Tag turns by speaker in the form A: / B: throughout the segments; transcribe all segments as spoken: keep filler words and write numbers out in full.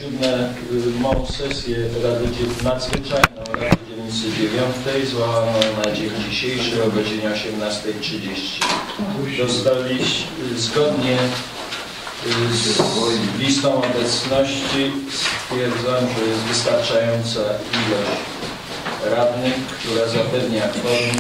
A: Przypomnę mą sesję Rady Nadzwyczajną Rady Dzielnicy dziewiątej zwołaną na dzień dzisiejszy o godzinie osiemnastej trzydzieści. Dostali zgodnie z listą obecności, stwierdzam, że jest wystarczająca ilość radnych, która zapewnia kworum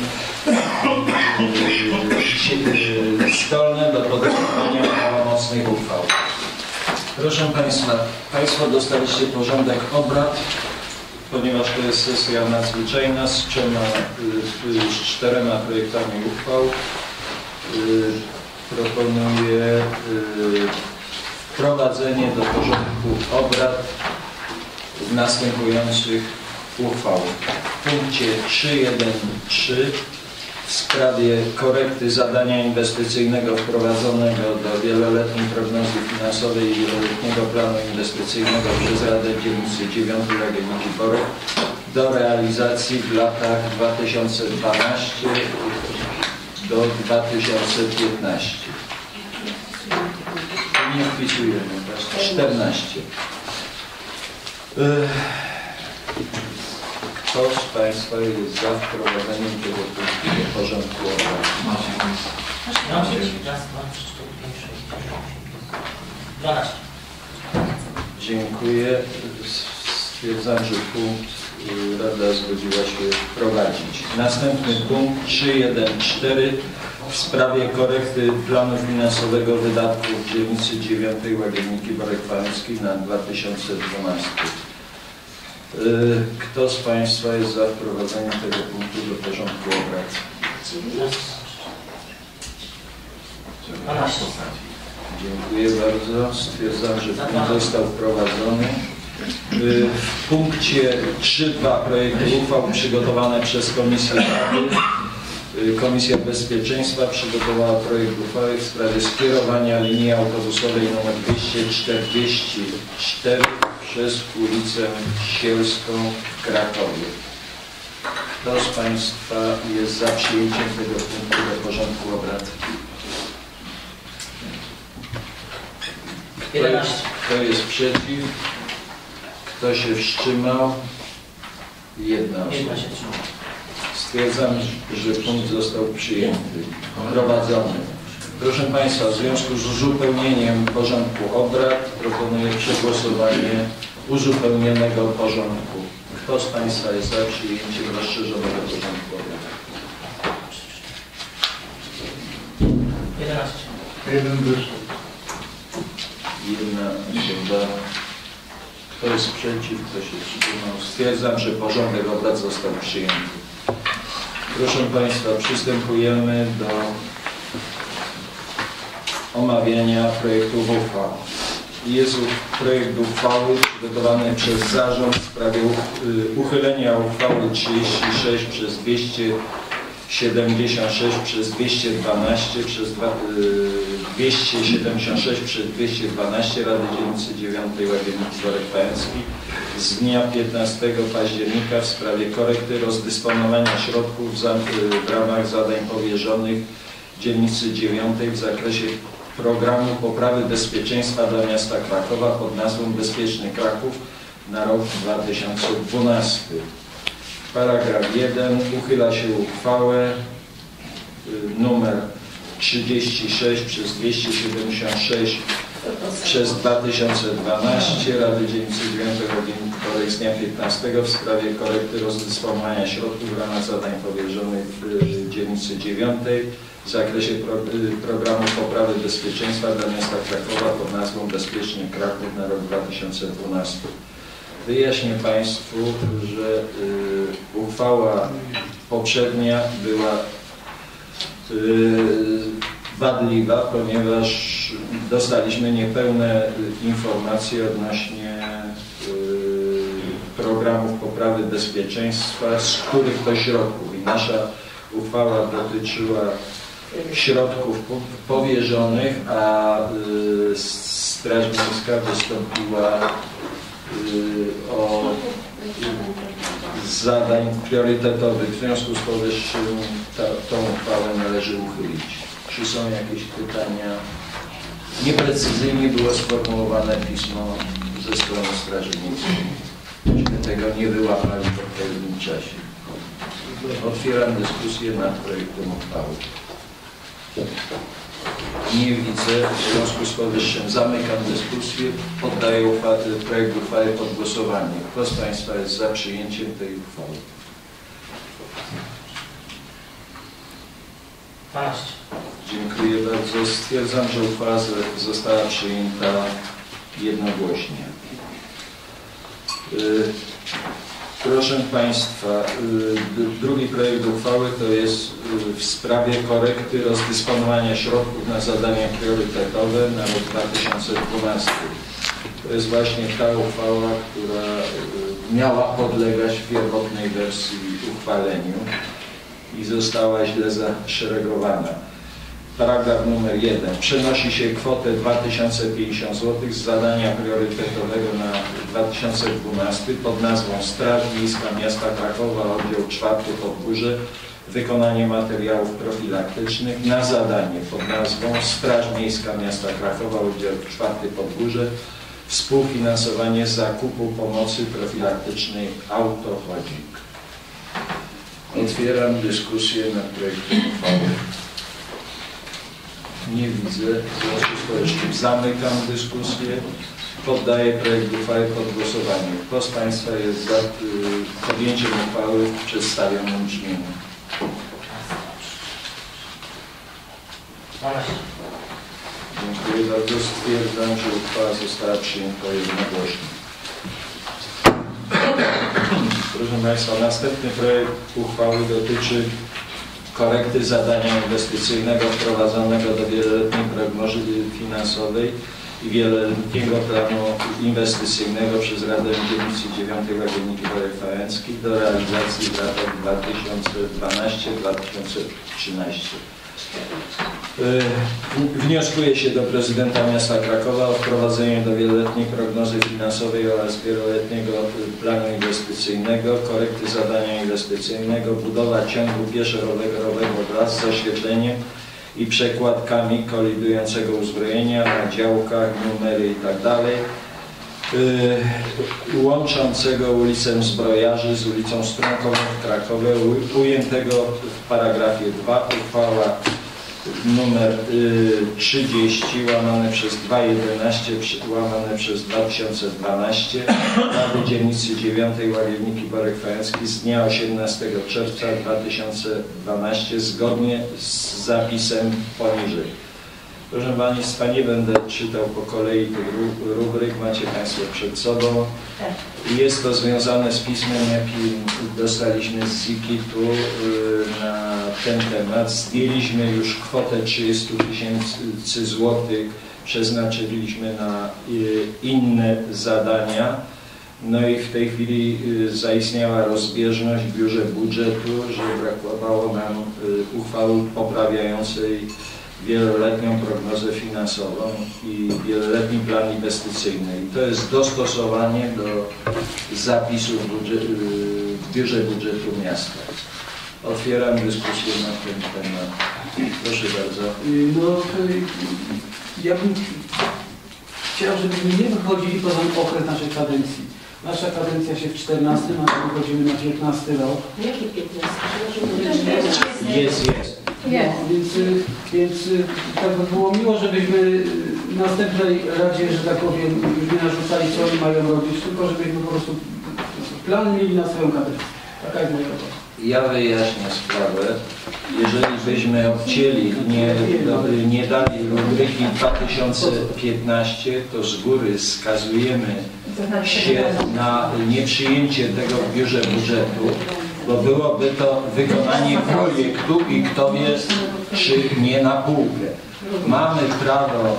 A: zdolne do podejmowania prawomocnych uchwał. Proszę Państwa, Państwo dostaliście porządek obrad, ponieważ to jest sesja nadzwyczajna z trzema, z czterema projektami uchwał. Proponuję wprowadzenie do porządku obrad następujących uchwał. W punkcie trzy jeden trzy w sprawie korekty zadania inwestycyjnego wprowadzonego do wieloletniej prognozy finansowej i wieloletniego planu inwestycyjnego przez Radę Dzielnicy dziewiątej Ragielniki Borek do realizacji w latach dwa tysiące dwunastym do dwa tysiące piętnastego. Nie wpisujemy, czternaście. Kto z Państwa jest za wprowadzeniem tego punktu do porządku obrad?
B: dwanaście.
A: Dziękuję. Stwierdzam, że punkt Rada zgodziła się wprowadzić. Następny punkt trzy jeden cztery w sprawie korekty planu finansowego wydatków dzielnicy dziewiątej Łagienniki Borek Pańskiej na dwa tysiące dwunasty. Kto z Państwa jest za wprowadzeniem tego punktu do porządku obrad? Dziękuję bardzo. Stwierdzam, że punkt został wprowadzony. W punkcie trzy dwa projektu uchwał przygotowane przez Komisję Rady. Komisja Bezpieczeństwa przygotowała projekt uchwały w sprawie skierowania linii autobusowej nr dwieście czterdzieści cztery przez ulicę Sielską w Krakowie. Kto z Państwa jest za przyjęciem tego punktu do porządku obrad? Kto jest, kto jest przeciw? Kto się wstrzymał? Jedna osoba. Stwierdzam, że punkt został przyjęty, wprowadzony. Proszę Państwa, w związku z uzupełnieniem porządku obrad proponuję przegłosowanie uzupełnionego porządku. Kto z Państwa jest za przyjęciem rozszerzonego porządku obrad?
B: jedenaście.
C: Jeden wyszedł.
A: Jedna osoba. Kto jest przeciw? Kto się wstrzymał? Stwierdzam, że porządek obrad został przyjęty. Proszę Państwa, przystępujemy do omawiania projektów uchwał. Jest projekt uchwały przygotowany przez Zarząd w sprawie uchylenia uchwały trzydzieści sześć przez dwieście siedemdziesiąt sześć przez dwieście dwanaście przez dwieście siedemdziesiąt sześć przez dwieście dwanaście Rady Dzielnicy dziewiątej Łagienniki Borek Pańskiej z dnia piętnastego października w sprawie korekty rozdysponowania środków w ramach zadań powierzonych Dzielnicy dziewiątej w zakresie programu poprawy bezpieczeństwa dla miasta Krakowa pod nazwą Bezpieczny Kraków na rok dwa tysiące dwunasty. Paragraf jeden. Uchyla się uchwałę numer trzydzieści sześć przez dwieście siedemdziesiąt sześć przez dwa tysiące dwanaście Rady Dzielnicy dziewiątej Łagienniki Borek z dnia piętnastego w sprawie korekty rozdysponowania środków w ramach zadań powierzonych w Dzielnicy dziewiątej w zakresie pro, programu poprawy bezpieczeństwa dla miasta Krakowa pod nazwą Bezpieczny Kraków na rok dwa tysiące dwunasty. Wyjaśnię Państwu, że y, uchwała poprzednia była y, wadliwa, ponieważ dostaliśmy niepełne informacje odnośnie y, programów poprawy bezpieczeństwa, z których to środków. I nasza uchwała dotyczyła środków powierzonych, a y, Straż Miejska wystąpiła o zadań priorytetowych. W związku z powyższym ta, tą uchwałę należy uchylić. Czy są jakieś pytania? Nieprecyzyjnie było sformułowane pismo ze strony Straży Miejskiej. Myśmy tego nie wyłapali po pewnym czasie. Otwieram dyskusję nad projektem uchwały. Nie widzę, w związku z powyższym zamykam dyskusję, poddaję uchwały, projekt uchwały pod głosowanie. Kto z Państwa jest za przyjęciem tej uchwały? Dziękuję bardzo. Stwierdzam, że uchwała została przyjęta jednogłośnie. Proszę Państwa, drugi projekt uchwały to jest w sprawie korekty rozdysponowania środków na zadania priorytetowe na rok dwa tysiące dwunasty. To jest właśnie ta uchwała, która miała podlegać w pierwotnej wersji uchwaleniu i została źle zaszeregowana. Paragraf numer jeden. Przenosi się kwotę dwa tysiące pięćdziesiąt złotych z zadania priorytetowego na dwa tysiące dwunasty pod nazwą Straż Miejska Miasta Krakowa, oddział czwarty Podgórze, wykonanie materiałów profilaktycznych na zadanie pod nazwą Straż Miejska Miasta Krakowa, oddział czwarty Podgórze, współfinansowanie zakupu pomocy profilaktycznej Autochodzik. Otwieram dyskusję nad projektem uchwały. Nie widzę, w związku z powyższym zamykam dyskusję. Poddaję projekt uchwały pod głosowanie. Kto z Państwa jest za podjęciem uchwały w przedstawionym brzmieniu? Dziękuję bardzo. Stwierdzam, że uchwała została przyjęta jednogłośnie. Proszę Państwa, następny projekt uchwały dotyczy korekty zadania inwestycyjnego wprowadzonego do wieloletniej prognozy finansowej i wieloletniego planu inwestycyjnego przez Radę Dzielnicy dziewiątej Łagienniki Bory-Fałęckiej do realizacji w latach dwa tysiące dwunasty do dwa tysiące trzynastego. Wnioskuje się do prezydenta miasta Krakowa o wprowadzenie do wieloletniej prognozy finansowej oraz wieloletniego planu inwestycyjnego korekty zadania inwestycyjnego budowa ciągu pieszo-rowerowego wraz z oświetleniem i przekładkami kolidującego uzbrojenia na działkach, numery itd. łączącego ulicę Zbrojarzy z ulicą Strunkową w Krakowie, ujętego w paragrafie dwa. Uchwała numer trzydzieści łamane przez dwa jedenaście łamane przez dwa tysiące dwanaście Rady Dzielnicy dziewiątej Łagienniki Bory-Fałęckiej z dnia osiemnastego czerwca dwa tysiące dwunastego zgodnie z zapisem poniżej. Proszę Państwa, nie będę czytał po kolei tych rubryk, macie Państwo przed sobą. Jest to związane z pismem, jaki dostaliśmy z zikitu na ten temat. Zdjęliśmy już kwotę trzydzieści tysięcy złotych, przeznaczyliśmy na inne zadania. No i w tej chwili zaistniała rozbieżność w biurze budżetu, że brakowało nam uchwały poprawiającej wieloletnią prognozę finansową i wieloletni plan inwestycyjny. I to jest dostosowanie do zapisów budżetu, w biurze budżetu miasta. Otwieram dyskusję na ten temat. Proszę bardzo.
B: No, ja bym chciał, żebyśmy nie wychodzili poza okres naszej kadencji. Nasza kadencja się w czternastym, a wychodzimy na piętnasty rok.
C: Jaki piętnasty?
A: Jest, jest.
B: No, więc, więc tak by było miło, żebyśmy w następnej Radzie, że tak powiem, już nie narzucali, co oni mają robić, tylko żebyśmy po prostu plan mieli na swoją kadencję. Taka jest moja propozycja.
A: Ja wyjaśnię sprawę. Jeżeli byśmy odcięli, nie, nie dali rubryki dwa tysiące piętnaście, to z góry skazujemy się na nieprzyjęcie tego w biurze budżetu, bo byłoby to wykonanie projektu i kto wie, czy nie na półkę. Mamy prawo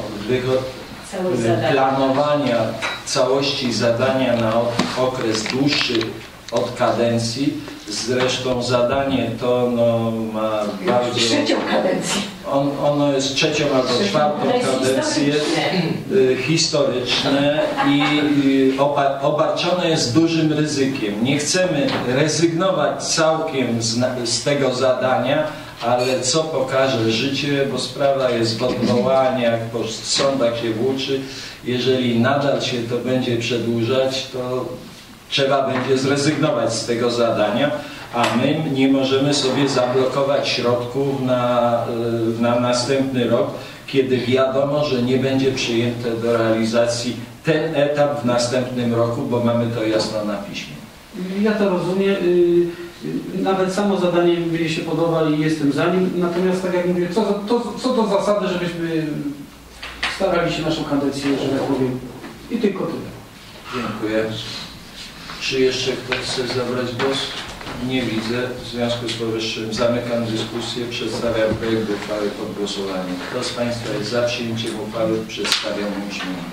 A: planowania całości zadania na okres dłuższy od kadencji. Zresztą zadanie to no, ma bardzo...
C: Trzecią kadencję.
A: On, ono jest trzecią albo czwartą kadencję, historyczne, historyczne i obarczone jest dużym ryzykiem. Nie chcemy rezygnować całkiem z, z tego zadania, ale co pokaże życie, bo sprawa jest w odwołaniach, po sądach się włóczy. Jeżeli nadal się to będzie przedłużać, to trzeba będzie zrezygnować z tego zadania, a my nie możemy sobie zablokować środków na, na następny rok, kiedy wiadomo, że nie będzie przyjęte do realizacji ten etap w następnym roku, bo mamy to jasno na piśmie.
B: Ja to rozumiem. Nawet samo zadanie mi się podoba i jestem za nim. Natomiast tak jak mówię, co, to, co do zasady, żebyśmy starali się naszą kadencję, że tak powiem. I tylko tyle.
A: Dziękuję. Czy jeszcze ktoś chce zabrać głos? Nie widzę. W związku z powyższym zamykam dyskusję. Przedstawiam projekt uchwały pod głosowanie. Kto z Państwa jest za przyjęciem uchwały w przedstawionym brzmieniu?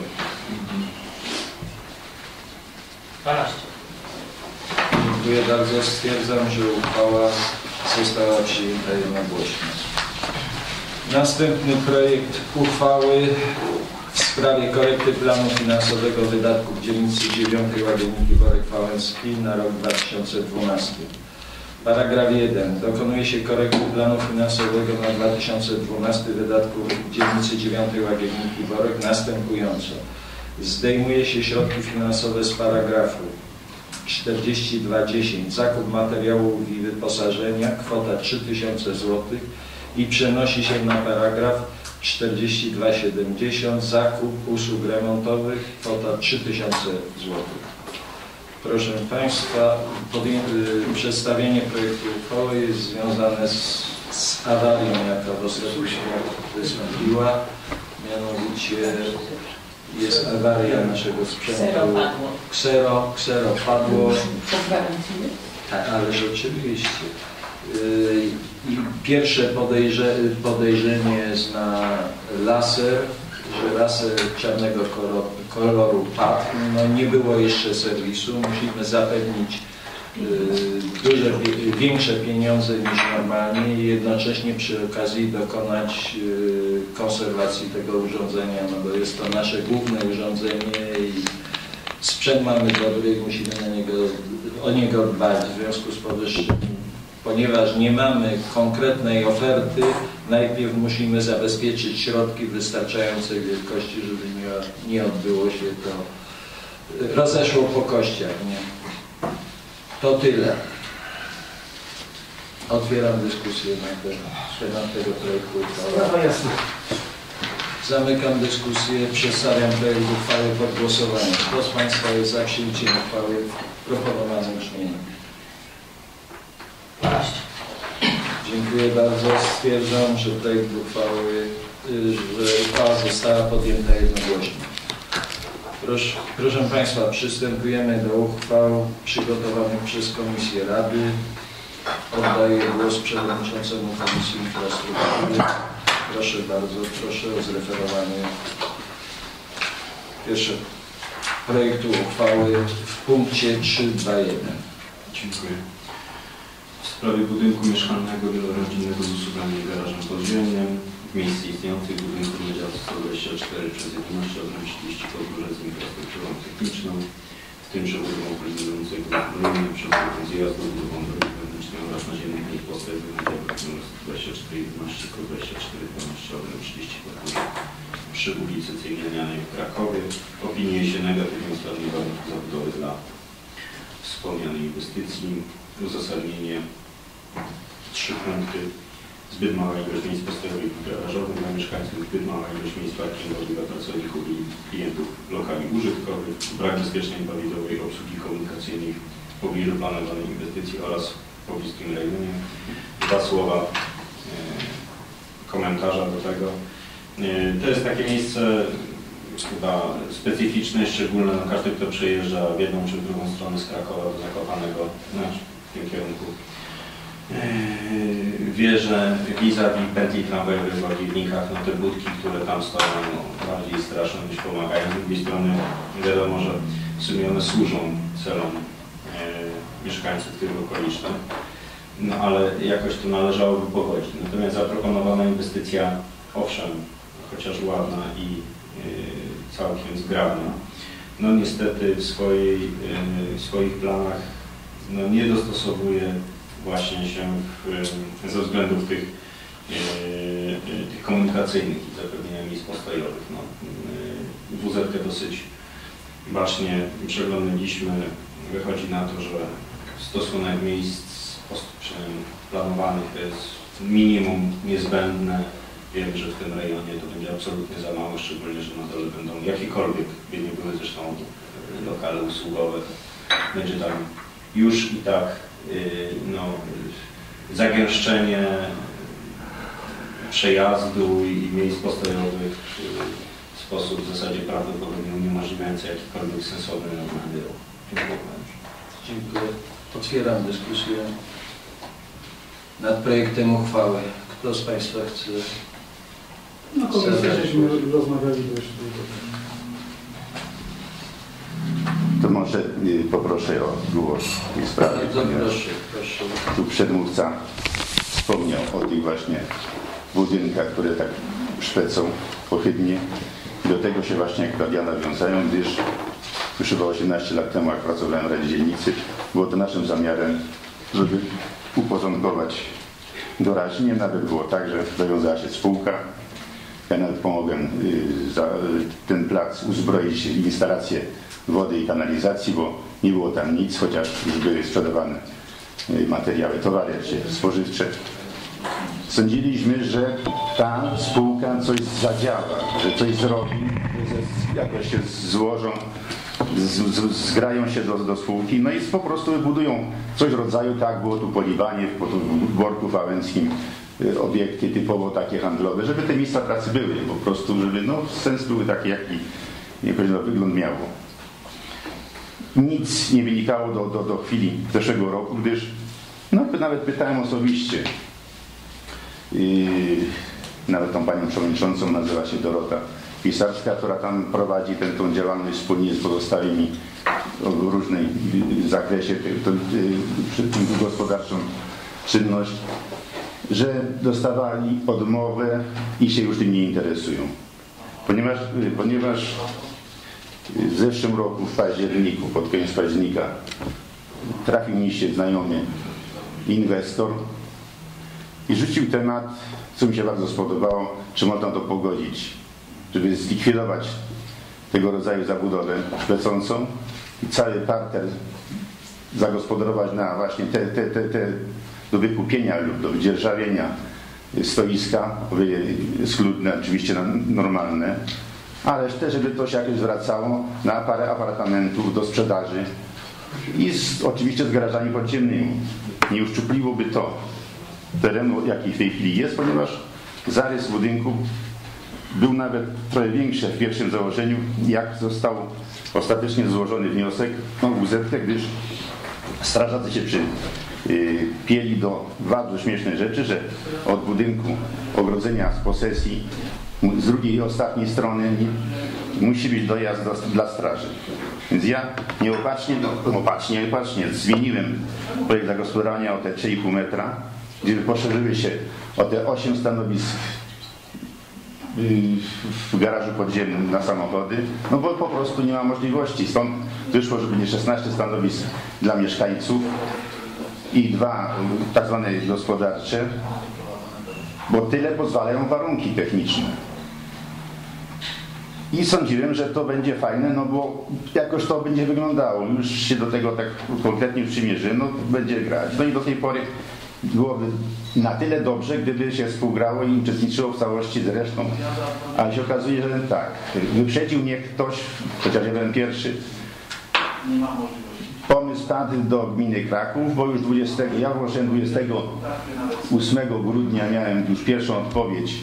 C: dwanaście.
A: Dziękuję bardzo. Stwierdzam, że uchwała została przyjęta jednogłośnie. Następny projekt uchwały w sprawie korekty planu finansowego wydatków dzielnicy dziewiątej Łagienniki Borek Wałęski na rok dwa tysiące dwunasty. Paragraf jeden. Dokonuje się korekty planu finansowego na dwa tysiące dwunasty wydatków dzielnicy dziewiątej Łagienniki Borek następująco. Zdejmuje się środki finansowe z paragrafu czterdzieści dwa dziesięć zakup materiałów i wyposażenia, kwota trzy tysiące złotych i przenosi się na paragraf czterdzieści dwa siedemdziesiąt zakup usług remontowych, kwota trzy tysiące złotych. Proszę Państwa, przedstawienie projektu uchwały jest związane z, z awarią, jaka w ostatnim wystąpiła, mianowicie jest awaria naszego sprzętu.
C: Ksero padło.
A: Ksero, ksero padło.
C: To gwarantuje?
A: Tak, ależ oczywiście. I pierwsze podejrze, podejrzenie jest na laser, że laser czarnego koloru, koloru padł. No, nie było jeszcze serwisu. Musimy zapewnić duże, większe pieniądze niż normalnie i jednocześnie przy okazji dokonać konserwacji tego urządzenia, no bo jest to nasze główne urządzenie i sprzęt mamy dobry i musimy na niego, o niego dbać. W związku z powyższym, ponieważ nie mamy konkretnej oferty, najpierw musimy zabezpieczyć środki wystarczającej wielkości, żeby nie, nie odbyło się to, rozeszło po kościach, nie? To tyle. Otwieram dyskusję na temat tego projektu uchwały. Zamykam dyskusję. Przedstawiam projekt uchwały pod głosowanie. Kto z Państwa jest za przyjęciem uchwały w proponowanym brzmieniu?
C: dwanaście.
A: Dziękuję bardzo. Stwierdzam, że projekt uchwały, że uchwała została podjęta jednogłośnie. Proszę, proszę Państwa, przystępujemy do uchwał przygotowanych przez Komisję Rady. Oddaję głos przewodniczącemu Komisji Infrastruktury. Proszę bardzo, proszę o zreferowanie pierwszego projektu uchwały w punkcie trzy dwa jeden.
D: Dziękuję. W sprawie budynku mieszkalnego wielorodzinnego z usługami i garażem podziemnym w miejscu istniejących budynków na działce sto dwadzieścia cztery przez jedenaście odnosi trzydzieści podróże z infrastrukturą techniczną, w tym przebudową prezydenckiego uzbrojenia, przebudową zjazdu, budową drogi wewnętrznej oraz naziemnych miejsc postojowych na działkach nr sto dwadzieścia cztery jedenaście, sto dwadzieścia cztery dwanaście odnosi trzydzieści podróże przy ulicy Ceglinianej w Krakowie. Opiniuje się negatywnie ustawę warunków zabudowy dla wspomnianej inwestycji. Uzasadnienie trzy punkty. Zbyt mała ilość miejsc postojowych i garażowych dla mieszkańców, zbyt mała ilość miejsc parkingowych dla pracowników i klientów lokali użytkowych, brak bezpiecznej i prawidłowej obsługi komunikacyjnej w pobliżu planowanej inwestycji oraz w pobliskim rejonie. Dwa słowa e, komentarza do tego. E, to jest takie miejsce chyba specyficzne, szczególne, no każdy, kto przejeżdża w jedną czy w drugą stronę z Krakowa do Zakopanego, znaczy w tym kierunku, wie, że vis-a-vis pętli tramwajowej w Łagiennikach, no te budki, które tam stoją, no, bardziej straszne niż pomagają. Z drugiej strony wiadomo, że w sumie one służą celom e, mieszkańców tych okolicznych, no ale jakoś to należałoby pogodzić. Natomiast zaproponowana inwestycja, owszem, chociaż ładna i e, całkiem zgrabna, no niestety w, swojej, e, w swoich planach no, nie dostosowuje właśnie się w, ze względów tych, yy, tych komunikacyjnych i zapewnienia miejsc postojowych. No, yy, W Z K dosyć bacznie przeglądaliśmy. Wychodzi na to, że stosunek miejsc planowanych to jest minimum niezbędne. Wiemy, że w tym rejonie to będzie absolutnie za mało, szczególnie, że na dole będą jakiekolwiek, by nie były zresztą lokale usługowe. Będzie tam już i tak no, zagęszczenie przejazdu i miejsc postojowych w sposób w zasadzie prawdopodobnie uniemożliwiający jakikolwiek sensowny normalny ruch. Dziękuję.
A: Dziękuję. Otwieram dyskusję nad projektem uchwały. Kto z Państwa chce?
B: No komisja, żeśmy rozmawiali dość długo.
E: To może y, poproszę o głos w tej sprawie.
A: Proszę, proszę.
E: Tu przedmówca wspomniał o tych właśnie budynkach, które tak szpecą ohydnie. Do tego się właśnie jak ja nawiązają, gdyż już chyba osiemnaście lat temu, jak pracowałem w Radzie Dzielnicy, było to naszym zamiarem, żeby uporządkować doraźnie. Nawet było tak, że zawiązała się spółka. Ja nawet pomogłem y, za y, ten plac uzbroić w instalację wody i kanalizacji, bo nie było tam nic, chociaż już były sprzedawane y, materiały, towary czy spożywcze. Sądziliśmy, że ta spółka coś zadziała, że coś zrobi, że jakoś się złożą, z, z, zgrają się do, do spółki, no i po prostu wybudują coś w rodzaju, tak było tu Poliwanie, w Worku Wałęskim, obiekty typowo takie handlowe, żeby te miejsca pracy były, po prostu, żeby no, sens były taki, jaki jakoś no, wygląd miało. Nic nie wynikało do, do, do chwili zeszłego roku, gdyż no, nawet pytałem osobiście, yy, nawet tą panią przewodniczącą, nazywa się Dorota Pisarska, która tam prowadzi tę, tą działalność wspólnie z pozostałymi w różnej zakresie tę gospodarczą czynność, że dostawali odmowę i się już tym nie interesują. Ponieważ, ponieważ w zeszłym roku, w październiku, pod koniec października, trafił mi się znajomy inwestor i rzucił temat, co mi się bardzo spodobało, czy można to pogodzić, żeby zlikwidować tego rodzaju zabudowę szpecącą i cały parter zagospodarować na właśnie te, te, te, te do wykupienia lub do wydzierżawienia stoiska, schludne, oczywiście normalne, ale też, żeby to się jakoś zwracało na parę apartamentów do sprzedaży i z, oczywiście z garażami podziemnymi. Nie uszczupliłoby to terenu, jaki w tej chwili jest, ponieważ zarys budynku był nawet trochę większy w pierwszym założeniu, jak został ostatecznie złożony wniosek o U Z K, gdyż strażacy się przy yy, pieli do bardzo śmiesznej rzeczy, że od budynku ogrodzenia z posesji z drugiej i ostatniej strony musi być dojazd do, dla straży. Więc ja nieopatrznie, no, opatrznie, nieopatrznie zmieniłem projekt zagospodarowania o te trzy i pół metra, gdzie poszerzyły się o te osiem stanowisk w garażu podziemnym na samochody, no bo po prostu nie ma możliwości. Stąd wyszło, że będzie szesnaście stanowisk dla mieszkańców i dwa tak zwane gospodarcze, bo tyle pozwalają warunki techniczne. I sądziłem, że to będzie fajne, no bo jakoś to będzie wyglądało. Już się do tego tak konkretnie przymierzy, no będzie grać. No i do tej pory byłoby na tyle dobrze, gdyby się współgrało i uczestniczyło w całości z resztą. Ale się okazuje, że tak. Wyprzedził mnie ktoś, chociaż ja byłem pierwszy. Pomysł padł do gminy Kraków, bo już dwudziestego, ja włożyłem dwudziestego ósmego grudnia, miałem już pierwszą odpowiedź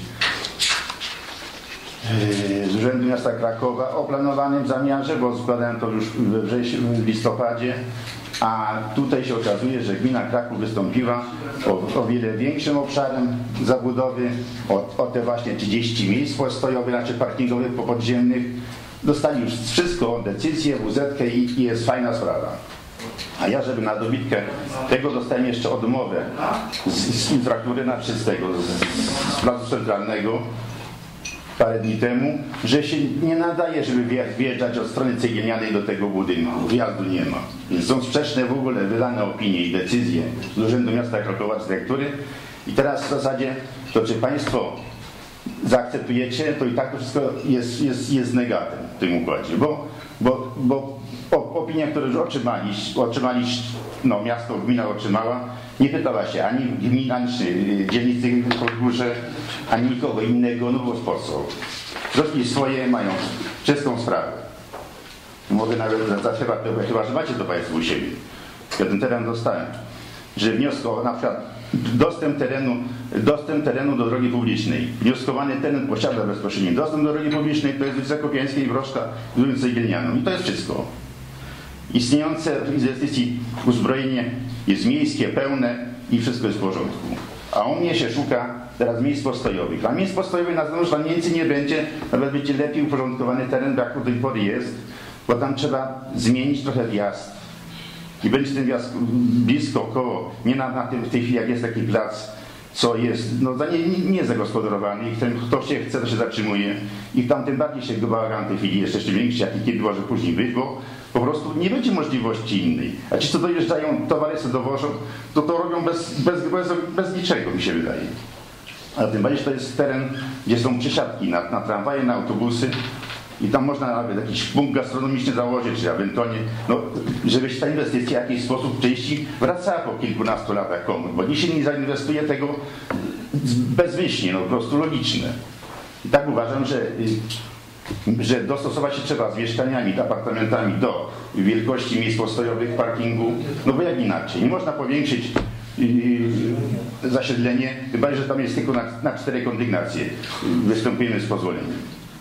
E: z Urzędu Miasta Krakowa o planowanym zamiarze, bo składałem to już we wrześniu, w listopadzie, a tutaj się okazuje, że gmina Kraków wystąpiła o, o wiele większym obszarem zabudowy, o, o te właśnie trzydzieści miejsc postojowych, znaczy parkingowych podziemnych. Dostali już wszystko, decyzję, W Z K i, i jest fajna sprawa. A ja, żeby na dobitkę tego, dostałem jeszcze odmowę z, z infraktury na czystego, z, z placu centralnego, parę dni temu, że się nie nadaje, żeby wjeżdżać od strony Cegielnianej do tego budynku. Wjazdu nie ma. Więc są sprzeczne w ogóle wydane opinie i decyzje z Urzędu Miasta Krakowa, z dyrektury. I teraz w zasadzie, to czy Państwo zaakceptujecie, to i tak to wszystko jest, jest, jest negatem w tym układzie, bo, bo, bo opinia, którą już otrzymaliście, otrzymaliście, no miasto, gmina otrzymała, nie pytała się ani gmina, czy dzielnicy w Podgórze, ani nikogo innego, no bo po co? Zrobili swoje, mają czystą sprawę. Mogę nawet, chyba, chyba że macie to Państwo u siebie. Ja ten teren dostałem, że wniosek o na przykład dostęp terenu, dostęp terenu do drogi publicznej. Wnioskowany teren posiada bezpośredni dostęp do drogi publicznej, to jest ulica Kopiańskiej i Wrożka z ulicą Cegielnianą. I to jest wszystko. Istniejące w inwestycji uzbrojenie jest miejskie, pełne i wszystko jest w porządku. A u mnie się szuka teraz miejsc postojowych. A miejsc postojowych na zewnątrz tam więcej nie będzie, nawet będzie lepiej uporządkowany teren, jak do tej pory jest, bo tam trzeba zmienić trochę wjazd. I będzie ten wjazd blisko, koło, nie na, na tym w tej chwili, jak jest taki plac, co jest, no nie, nie zagospodarowany i ten, kto się chce, to się zatrzymuje. I tam tym bardziej się bałagan w tej chwili jest jeszcze większy, jaki kiedy może później być, bo po prostu nie będzie możliwości innej. A ci, co dojeżdżają, towary sobie dowożą, to to robią bez, bez, bez, bez niczego, mi się wydaje. A tym bardziej, że to jest teren, gdzie są przesiadki na, na tramwaje, na autobusy i tam można nawet jakiś punkt gastronomiczny założyć, czy ewentualnie, no, żeby ta inwestycja w jakiś sposób w części wracała po kilkunastu latach komuś, bo nikt się nie zainwestuje tego bezmyślnie, no po prostu logiczne. I tak uważam, że że dostosować się trzeba z mieszkaniami, apartamentami do wielkości miejsc postojowych, parkingu, no bo jak inaczej. Nie można powiększyć yy, zasiedlenie, chyba że tam jest tylko na, na cztery kondygnacje. Występujemy z pozwoleniem.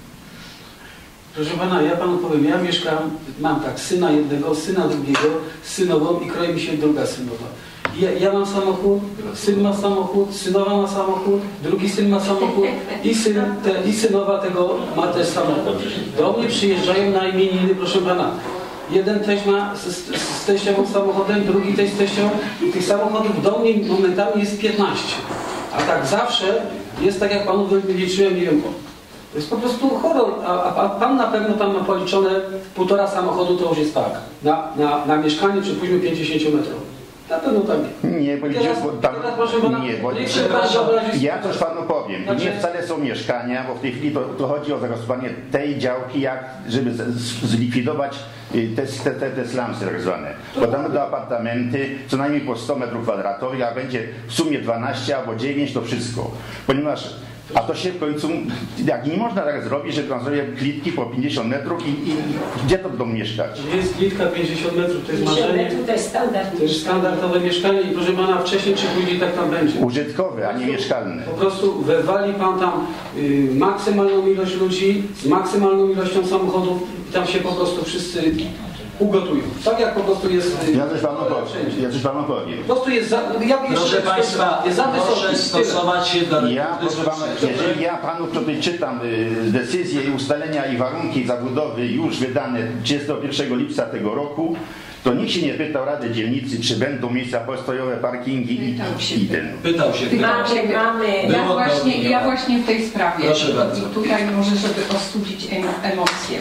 B: Proszę Pana, ja Panu powiem, ja mieszkam, mam tak, syna jednego, syna drugiego, synową i kroi mi się druga synowa. Ja, ja mam samochód, syn ma samochód, synowa ma samochód, drugi syn ma samochód i, syn te, i synowa tego ma też samochód. Do mnie przyjeżdżają na imieniny, proszę Pana. Jeden też ma z, z, z teściową samochodem, drugi też z teściową i tych samochodów do mnie momentami jest piętnaście. A tak zawsze jest tak, jak Panu wyliczyłem, nie wiem, to jest po prostu horror, a, a Pan na pewno tam ma policzone półtora samochodu, to już jest tak, na, na, na mieszkanie przypuśćmy pięćdziesięciometrowe. Na pewno tak nie.
E: Nie, bo
B: teraz,
E: bo tam,
B: teraz proszę Pana,
E: nie, bo
B: nie pan
E: ja coś Panu powiem. To
B: znaczy,
E: nie wcale są mieszkania, bo w tej chwili to, to chodzi o zagospodarowanie tej działki, jak żeby z, z, zlikwidować te, te, te, te slumsy tak zwane. Bo tam będą apartamenty co najmniej po sto metrów kwadratowych, a będzie w sumie dwanaście albo dziewięć, to wszystko. Ponieważ a to się w końcu, jak nie można tak zrobić, że tam sobie klitki po pięćdziesiąt metrów i, i gdzie to będą mieszkać?
B: Jest klitka pięćdziesiąt metrów, to jest marzenie.
C: To jest standard.
B: To jest standardowe mieszkanie i proszę Pana, wcześniej czy później tak tam będzie.
E: Użytkowe, a nie mieszkalne.
B: Po prostu wywali Pan tam y, maksymalną ilość ludzi z maksymalną ilością samochodów i tam się po prostu wszyscy ugotują. Tak jak po prostu jest...
E: Ja coś Panu powiem. Ja coś Panu powiem.
B: Po prostu jest za... Ja
A: Proszę Państwa,
B: jest za
A: proszę stosować się do...
E: Ja, proszę Pana, jeżeli ja Panu tutaj czytam y, decyzje i ustalenia i warunki zabudowy już wydane trzydziestego pierwszego lipca tego roku, to nikt się nie pytał Rady Dzielnicy, czy będą miejsca postojowe, parkingi i, i ten.
A: Pytał się.
C: Mamy, mamy.
F: Ja właśnie, ja właśnie w tej sprawie.
A: Proszę bardzo.
F: I tutaj może, żeby ostudzić emocje.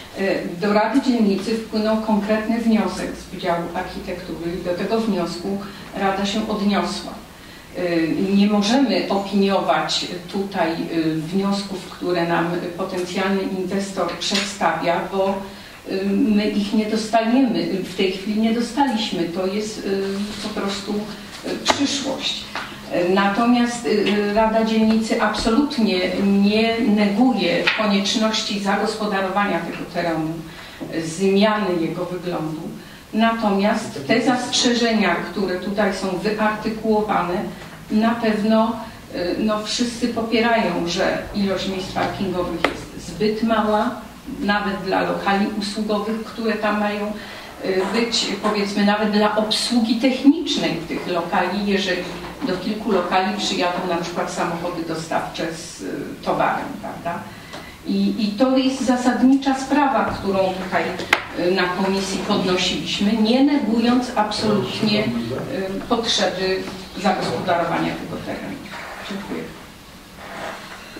F: Do Rady Dzielnicy wpłynął konkretny wniosek z Wydziału Architektury i do tego wniosku Rada się odniosła. Nie możemy opiniować tutaj wniosków, które nam potencjalny inwestor przedstawia, bo my ich nie dostaniemy, w tej chwili nie dostaliśmy, to jest po prostu przyszłość. Natomiast Rada Dzielnicy absolutnie nie neguje konieczności zagospodarowania tego terenu, zmiany jego wyglądu. Natomiast te zastrzeżenia, które tutaj są wyartykułowane, na pewno no, wszyscy popierają, że ilość miejsc parkingowych jest zbyt mała, nawet dla lokali usługowych, które tam mają być, powiedzmy, nawet dla obsługi technicznej tych lokali, jeżeli do kilku lokali przyjadą na przykład samochody dostawcze z towarem, prawda? I, I to jest zasadnicza sprawa, którą tutaj na komisji podnosiliśmy, nie negując absolutnie potrzeby zagospodarowania tego terenu. Dziękuję.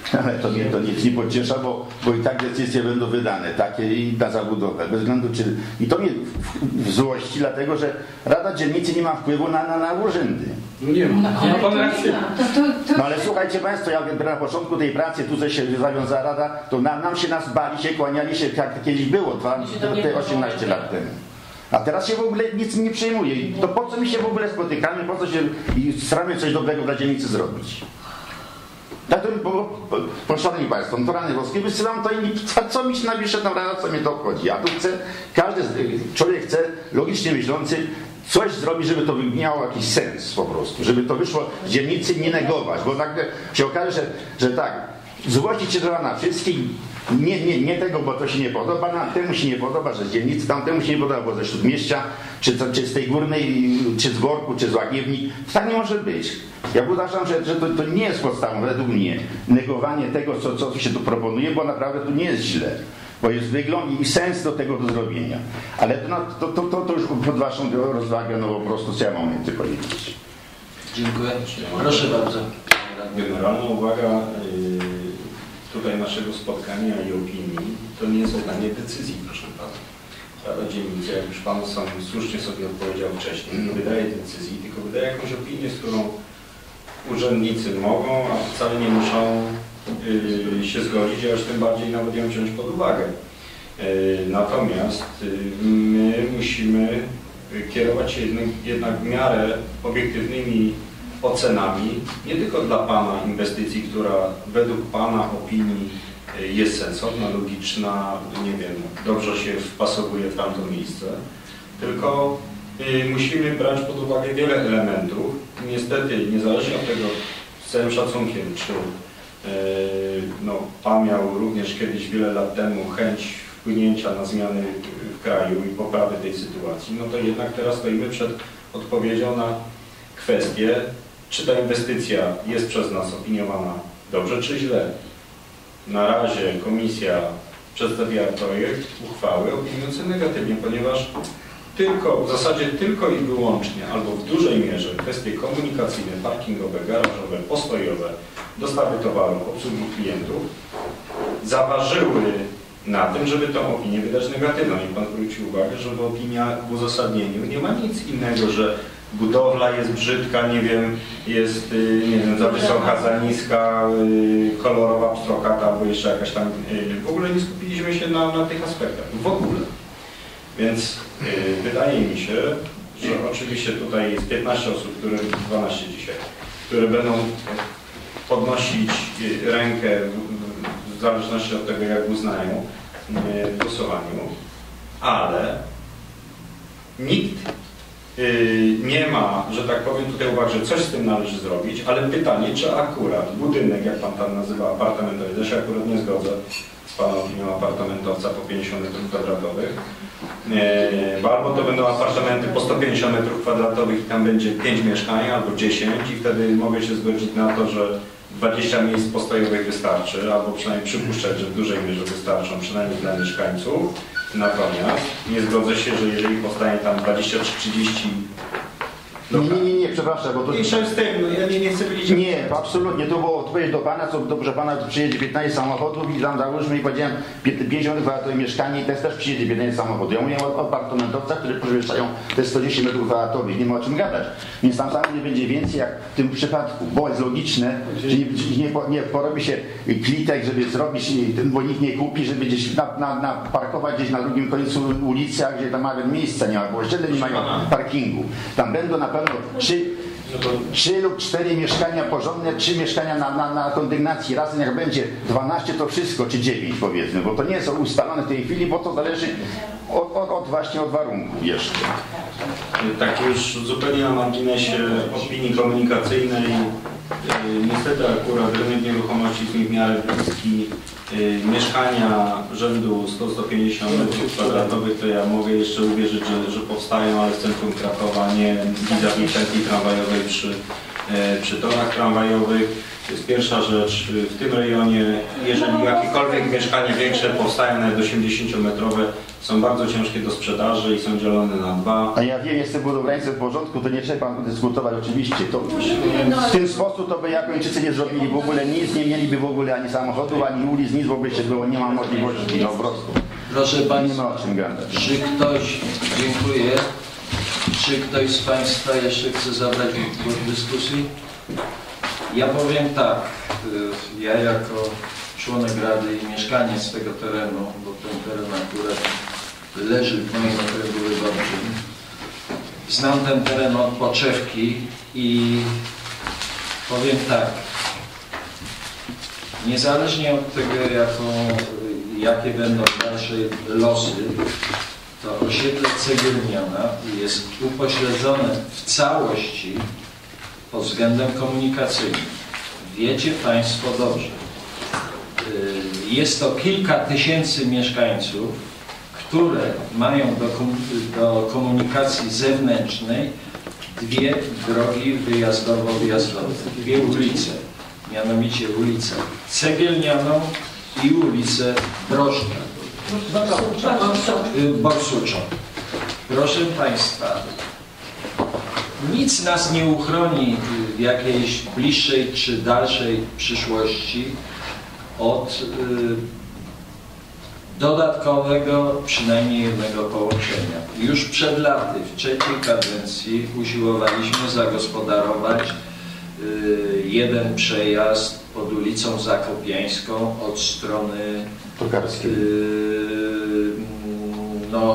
E: Ale to mnie to nic nie pociesza, bo, bo i tak decyzje będą wydane, takie i na zabudowę, bez względu czy... I to mnie w, w złości, dlatego że Rada Dzielnicy nie ma wpływu na, na, na urzędy.
B: No nie ma.
F: No, ale to nie ma. To, to, to...
E: No ale słuchajcie Państwo, ja na początku tej pracy, tu się zawiązała Rada, to na, nam się nas bali się, kłaniali się, jak kiedyś było, dwa, te osiemnaście lat temu. A teraz się w ogóle nic nie przejmuje. I to po co my się w ogóle spotykamy, po co się i staramy coś dobrego dla dzielnicy zrobić? Tak to bo, bo, bo szanowni Państwo, to rany boskie, wysyłam to i co mi się napisze tam rano, co mnie to obchodzi. A tu chcę, każdy człowiek chce, logicznie myślący, coś zrobić, żeby to miało jakiś sens po prostu, żeby to wyszło z dzielnicy, nie negować, bo tak się okaże, że, że tak, złościć się trzeba na wszystkich, nie, nie, nie tego, bo to się nie podoba, nam temu się nie podoba, że z dzielnicy, tamtemu się nie podoba, bo ze Śródmieścia, czy, czy z tej Górnej, czy z Worku, czy z Łagiewnik, tak nie może być. Ja uważam, że, że to, to nie jest podstawą, według mnie, negowanie tego, co, co się tu proponuje, bo naprawdę tu nie jest źle. Bo jest wygląd i sens do tego do zrobienia. Ale to, to, to, to, to już pod Waszą rozwagę, no po prostu co ja mam więcej powiedzieć.
A: Dziękuję. Proszę bardzo.
D: Generalna uwaga yy, tutaj naszego spotkania i opinii to nie jest wydanie decyzji, proszę Pana. Rada Dzielnicy, jak już Pan sam słusznie sobie odpowiedział wcześniej, nie wydaje decyzji, tylko wydaje jakąś opinię, z którą urzędnicy mogą, a wcale nie muszą yy, się zgodzić, a już tym bardziej nawet ją wziąć pod uwagę. Yy, natomiast yy, my musimy kierować się jednak, jednak w miarę obiektywnymi ocenami, nie tylko dla Pana inwestycji, która według Pana opinii jest sensowna, logiczna, nie wiem, dobrze się wpasowuje w tamto miejsce, tylko y, musimy brać pod uwagę wiele elementów. Niestety, niezależnie od tego, z całym szacunkiem, czy y, no, Pan miał również kiedyś wiele lat temu chęć wpłynięcia na zmiany w kraju i poprawy tej sytuacji, no to jednak teraz stoimy przed odpowiedzią na kwestię, czy ta inwestycja jest przez nas opiniowana dobrze, czy źle. Na razie komisja przedstawiła projekt uchwały opiniujący negatywnie, ponieważ tylko, w zasadzie tylko i wyłącznie, albo w dużej mierze kwestie komunikacyjne, parkingowe, garażowe, postojowe, dostawy towarów, obsługi klientów zaważyły na tym, żeby tą opinię wydać negatywną. I Pan zwrócił uwagę, że w opinia w uzasadnieniu nie ma nic innego, że budowla jest brzydka, nie wiem, jest nie wiem, za wysoka, za niska, kolorowa, pstrokata, albo jeszcze jakaś tam. W ogóle nie skupiliśmy się na, na tych aspektach. W ogóle. Więc wydaje mi się, że oczywiście tutaj jest piętnaście osób, które, dwanaście dzisiaj, które będą podnosić rękę w zależności od tego, jak uznają w głosowaniu, ale nikt nie ma, że tak powiem, tutaj uwagi, że coś z tym należy zrobić, ale pytanie, czy akurat budynek, jak Pan tam nazywa, apartamentowy, ja się akurat nie zgodzę z Paną opinią apartamentowca po pięćdziesiąt metrów kwadratowych, bo albo to będą apartamenty po sto pięćdziesiąt metrów kwadratowych i tam będzie pięć mieszkań albo dziesięć i wtedy mogę się zgodzić na to, że dwadzieścia miejsc postojowych wystarczy, albo przynajmniej przypuszczać, że w dużej mierze wystarczą, przynajmniej dla mieszkańców. Natomiast nie zgodzę się, że jeżeli powstanie tam dwadzieścia czy trzydzieści...
E: Nie, nie, nie, nie, przepraszam, bo to...
D: Nie, z tym, no ja nie, nie chcę powiedzieć...
E: Nie, absolutnie, to było odpowiedź do Pana, co dobrze Pana przyjedzie piętnaście samochodów i tam załóżmy i powiedziałem pięćdziesiąt kwadratowe mieszkanie i też też przyjedzie piętnaście samochodów. Ja mówię o apartamentowcach, które przewyższają te sto dziesięć metrów kwadratowych, nie ma o czym gadać. Więc tam sam nie będzie więcej jak w tym przypadku, bo jest logiczne, że nie, nie, nie porobi się klitek, żeby zrobić, bo nikt nie kupi, żeby gdzieś na, na, na parkować gdzieś na drugim końcu ulicy, a gdzie tam nawet miejsca nie ma, bo ściele nie mają parkingu. Tam będą na pewno trzy, trzy lub cztery mieszkania porządne, trzy mieszkania na, na, na kondygnacji, razem jak będzie dwanaście to wszystko, czy dziewięć powiedzmy, bo to nie są ustalone w tej chwili, bo to zależy od, od, od właśnie od warunków jeszcze.
D: Tak już zupełnie na marginesie opinii komunikacyjnej, niestety akurat rynek nieruchomości jest mi w miarę bliski. Mieszkania rzędu sto do stu pięćdziesięciu metrów kwadratowych to ja mogę jeszcze uwierzyć, że, że powstają, ale w centrum Krakowa, nie vis-a-vis centrii tramwajowej przy przy torach tramwajowych. To jest pierwsza rzecz. W tym rejonie, jeżeli jakiekolwiek mieszkania większe powstają, nawet osiemdziesięciometrowe, są bardzo ciężkie do sprzedaży i są dzielone na dwa.
E: A ja wiem, jestem budowlańcem w porządku, to nie trzeba dyskutować oczywiście. To w ten sposób to by Japończycy nie zrobili w ogóle nic, nie mieliby w ogóle ani samochodów, ani ulic, nic w ogóle się było, nie ma możliwości, no po prostu.
A: Proszę
E: Nie
A: Państwa,
E: ma o czym gadać.
A: czy ktoś, dziękuję, czy ktoś z Państwa jeszcze chce zabrać głos w dyskusji? Ja powiem tak, ja jako członek Rady i mieszkaniec z tego terenu, bo ten teren akurat leży w moim okręgu wyborczym, znam ten teren od poczewki i powiem tak, niezależnie od tego, jaką, jakie będą dalsze losy, to osiedle Cegielniana jest upośledzone w całości pod względem komunikacyjnym. Wiecie Państwo dobrze. Jest to kilka tysięcy mieszkańców, które mają do, do komunikacji zewnętrznej dwie drogi wyjazdowo-wjazdowe, dwie ulice, mianowicie ulicę Cegielnianą i ulicę Brożna. Borsuczą. Proszę Państwa, nic nas nie uchroni w jakiejś bliższej czy dalszej przyszłości od y, dodatkowego przynajmniej jednego połączenia. Już przed laty, w trzeciej kadencji usiłowaliśmy zagospodarować y, jeden przejazd pod ulicą Zakopiańską od strony
E: Tokarskiej.
A: y, no,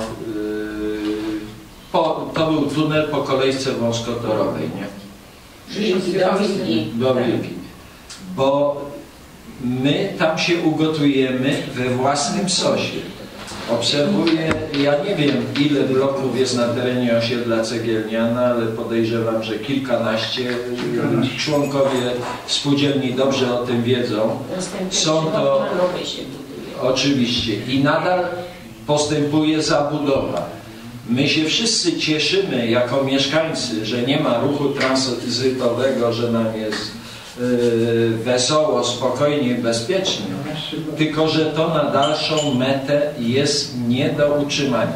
A: Po, to był tunel po kolejce wąskotorowej, nie?
C: Do Wilki.
A: Do Wilki. Bo my tam się ugotujemy we własnym sosie. Obserwuję, ja nie wiem ile bloków jest na terenie osiedla Cegielniana, ale podejrzewam, że kilkanaście. Członkowie spółdzielni dobrze o tym wiedzą. Są to oczywiście i nadal postępuje zabudowa. My się wszyscy cieszymy jako mieszkańcy, że nie ma ruchu tranzytowego, że nam jest yy, wesoło, spokojnie, bezpiecznie, tylko że to na dalszą metę jest nie do utrzymania.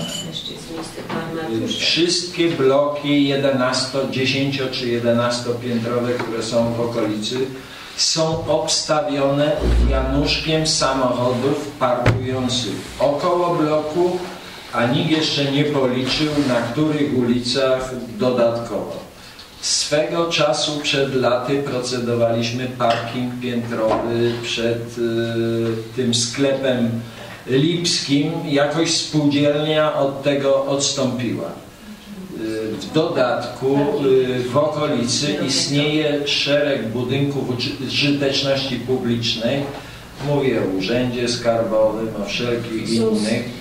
A: Wszystkie bloki jedenasto, dziesięcio czy jedenastopiętrowe, które są w okolicy, są obstawione wianuszkiem samochodów parkujących około bloku, a nikt jeszcze nie policzył, na których ulicach dodatkowo. Swego czasu przed laty procedowaliśmy parking piętrowy przed y, tym sklepem lipskim. Jakoś spółdzielnia od tego odstąpiła. Y, w dodatku y, w okolicy istnieje szereg budynków użyteczności publicznej. Mówię o urzędzie skarbowym, o wszelkich innych.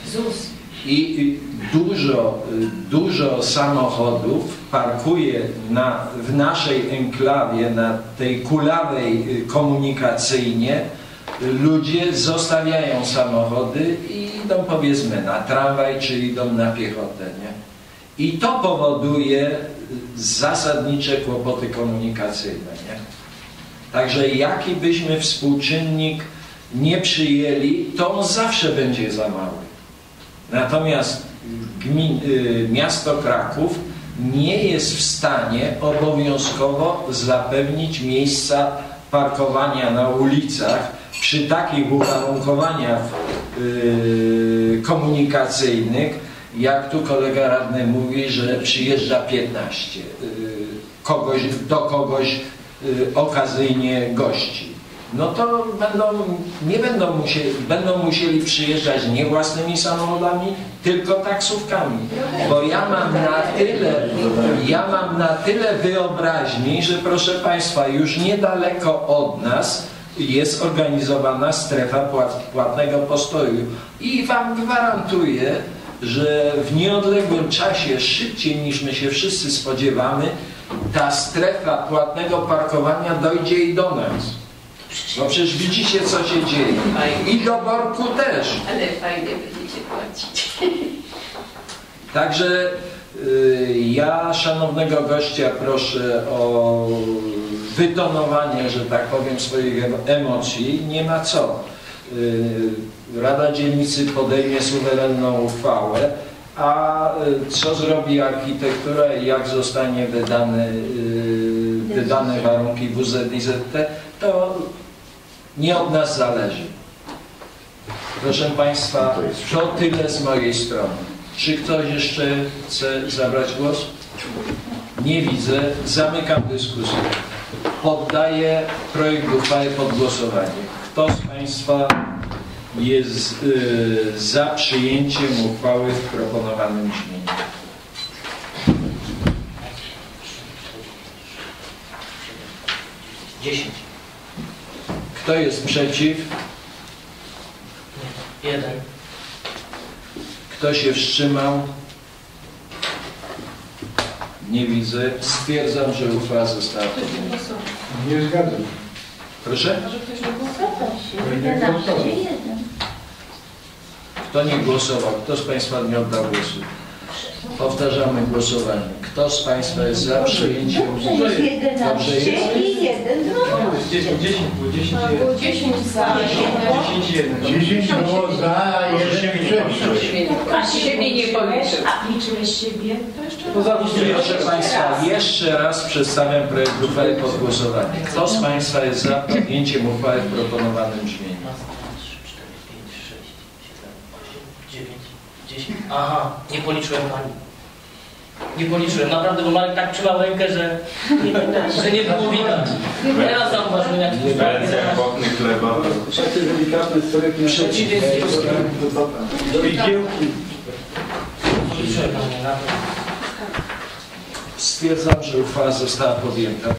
A: I dużo, dużo samochodów parkuje na, w naszej enklawie, na tej kulawej komunikacyjnie. Ludzie zostawiają samochody i idą powiedzmy na tramwaj, czy idą na piechotę. Nie? I to powoduje zasadnicze kłopoty komunikacyjne. Nie? Także jaki byśmy współczynnik nie przyjęli, to on zawsze będzie za mały. Natomiast gmin, y, miasto Kraków nie jest w stanie obowiązkowo zapewnić miejsca parkowania na ulicach przy takich uwarunkowaniach y, komunikacyjnych, jak tu kolega radny mówi, że przyjeżdża piętnaście y, kogoś, do kogoś y, okazyjnie gości. No to będą, nie będą musieli, będą musieli przyjeżdżać nie własnymi samochodami, tylko taksówkami. Bo ja mam na tyle, ja mam na tyle wyobraźni, że proszę Państwa, już niedaleko od nas jest organizowana strefa płat, płatnego postoju. I Wam gwarantuję, że w nieodległym czasie, szybciej niż my się wszyscy spodziewamy, ta strefa płatnego parkowania dojdzie i do nas. No przecież widzicie, co się dzieje. I do Borku też.
C: Ale fajnie będziecie płacić.
A: Także y, ja szanownego gościa proszę o wytonowanie, że tak powiem, swoich emocji. Nie ma co. Y, Rada Dzielnicy podejmie suwerenną uchwałę, a y, co zrobi architektura i jak zostanie wydane, y, wydane warunki W Z I Z T, to nie od nas zależy. Proszę Państwa, to tyle z mojej strony. Czy ktoś jeszcze chce zabrać głos? Nie widzę. Zamykam dyskusję. Poddaję projekt uchwały pod głosowanie. Kto z Państwa jest y, za przyjęciem uchwały w proponowanym brzmieniu?
G: dziesięć.
A: Kto jest przeciw?
G: jeden.
A: Kto się wstrzymał? Nie widzę. Stwierdzam, że uchwała została podjęta.
B: Nie zgadzam.
A: Proszę?
F: Może ktoś nie głosował?
C: jedenaście jeden.
A: Kto nie głosował? Kto z Państwa nie oddał głosu? Powtarzamy głosowanie. Kto z Państwa jest za przyjęciem
C: Dobrze jest
A: Dobrze
C: jedenaście
A: jest?
C: i jeden no.
B: dziesięć, dziesięć, było dziesięć,
F: Było dziesięć za, jeden.
B: dziesięć
H: było za, jeden przeciw.
F: A siebie nie policzył.
C: A liczyłeś siebie? To jeszcze
B: Poza
A: Proszę Państwa, jeszcze raz przedstawiam projekt uchwały pod głosowanie. Kto z Państwa jest za podjęciem uchwały w proponowanym brzmieniu?
G: raz, dwa, trzy, cztery, pięć, sześć, siedem, osiem, dziewięć, dziesięć. Aha, nie policzyłem pani. Nie policzyłem, naprawdę, bo Marek tak trzymał rękę, że, że nie było widać. Teraz zauważyłem, jak to
D: Ręce pokny chleba.
B: Takie delikatne storyki na
G: przeciwieństwo.
B: do igiełki.
G: policzyłem pani na to.
A: Stwierdzam, że uchwała została podjęta.